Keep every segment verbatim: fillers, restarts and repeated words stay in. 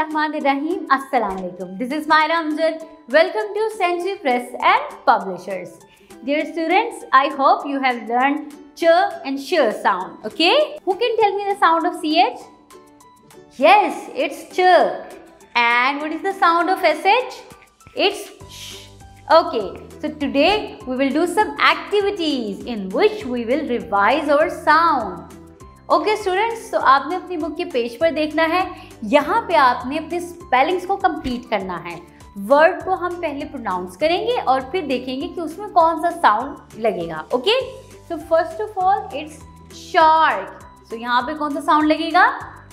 Bismillahirrahmanirrahim. Assalamu alaikum. This is Myra Amjad. Welcome to Century Press and Publishers. Dear students, I hope you have learned ch and sh sound. Okay? Who can tell me the sound of ch? Yes, it's ch. And what is the sound of sh? It's sh. Okay, so today we will do some activities in which we will revise our sound. Okay students, तो आपने अपनी book के page पर देखना है। यहाँ पे आपने अपने स्पेलिंग्स को कंप्लीट करना है। वर्ड को हम पहले प्रोनाउंस करेंगे और फिर देखेंगे कि उसमें कौन सा साउंड लगेगा। Okay, so first of all it's shark. So यहाँ पे कौन सा साउंड लगेगा?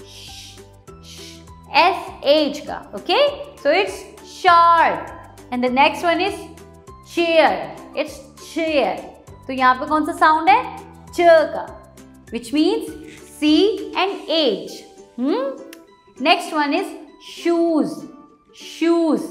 एस एच का। Okay, so it's shark. And the next one is chair. It's chair. तो यहाँ पे कौन सा साउंड है? च का, which means C and H. Hmm? Next one is shoes. Shoes.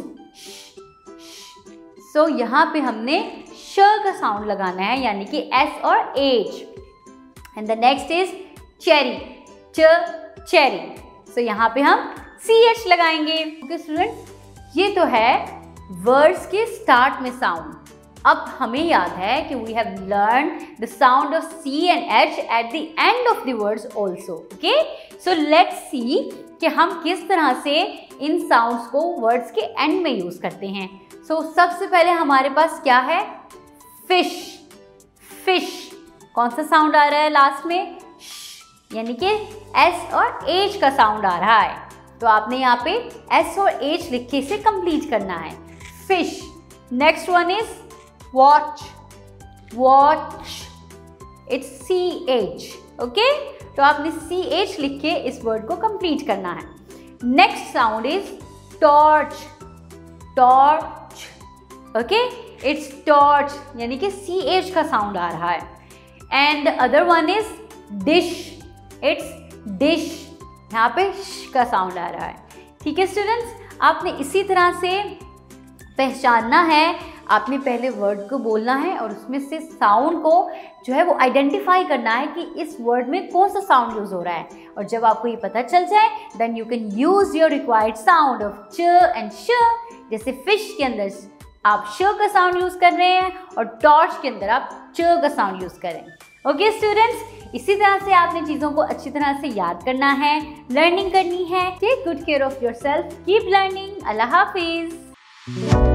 So यहाँ पे हमने श का साउंड लगाना है, यानी कि S और H. And the next is cherry. च cherry. So यहाँ पे हम C H लगाएंगे. Okay students, ये तो है वर्ड्स के स्टार्ट में साउंड। अब हमें याद है कि we have learned the sound of C and H at the end of the words also. Okay? So let's see कि हम किस तरह से इन साउंड्स को वर्ड्स के एंड में यूज करते हैं। So सबसे पहले हमारे पास क्या है? फिश। फिश कौन सा साउंड आ रहा है लास्ट में? श, यानी कि S और H का साउंड आ रहा है। तो आपने यहाँ पे S और H लिख के इसे कंप्लीट करना है। Fish. Next one is watch. Watch it's C H. Okay, तो आपने सी एच लिख के इस वर्ड को कंप्लीट करना है। Next sound is torch. Torch. Okay, it's torch, यानी कि सी एच का साउंड आ रहा है। And the other one is dish. It's dish, यहाँ पे श का साउंड आ रहा है। ठीक है स्टूडेंट्स, आपने इसी तरह से पहचानना है। आपने पहले वर्ड को बोलना है और उसमें से साउंड को जो है वो आइडेंटिफाई करना है कि इस वर्ड में कौन सा साउंड यूज हो रहा है। और जब आपको ये पता चल जाए then you can use your required sound of च एंड श। जैसे फिश के अंदर आप श का साउंड यूज कर रहे हैं और टॉर्च के अंदर आप च का साउंड यूज करें। ओके स्टूडेंट्स, इसी तरह से आपने चीज़ों को अच्छी तरह से याद करना है, लर्निंग करनी है। Take good care of yourself, keep learning. अल्लाह हाफिज।